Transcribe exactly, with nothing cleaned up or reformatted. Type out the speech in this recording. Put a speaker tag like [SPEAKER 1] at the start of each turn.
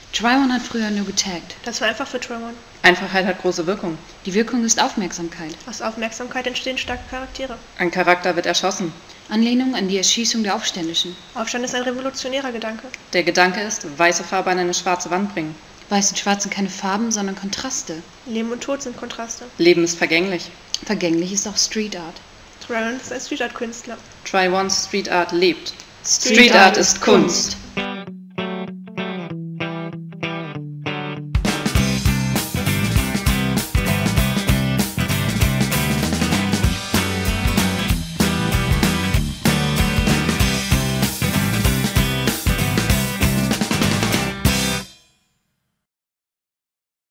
[SPEAKER 1] Try One hat früher nur getaggt.
[SPEAKER 2] Das war einfach für Try One.
[SPEAKER 3] Einfachheit hat große Wirkung.
[SPEAKER 1] Die Wirkung ist Aufmerksamkeit.
[SPEAKER 2] Aus Aufmerksamkeit entstehen starke Charaktere.
[SPEAKER 3] Ein Charakter wird erschossen.
[SPEAKER 1] Anlehnung an die Erschießung der Aufständischen.
[SPEAKER 2] Aufstand ist ein revolutionärer Gedanke.
[SPEAKER 3] Der Gedanke ist, weiße Farbe an eine schwarze Wand bringen.
[SPEAKER 1] Weiß und Schwarz sind keine Farben, sondern Kontraste.
[SPEAKER 2] Leben und Tod sind Kontraste.
[SPEAKER 3] Leben ist vergänglich.
[SPEAKER 1] Vergänglich ist auch Street Art.
[SPEAKER 2] Try One ist ein Street Art Künstler.
[SPEAKER 3] Try One Street Art lebt.
[SPEAKER 1] Street
[SPEAKER 3] Street
[SPEAKER 1] Art
[SPEAKER 3] Art ist Kunst.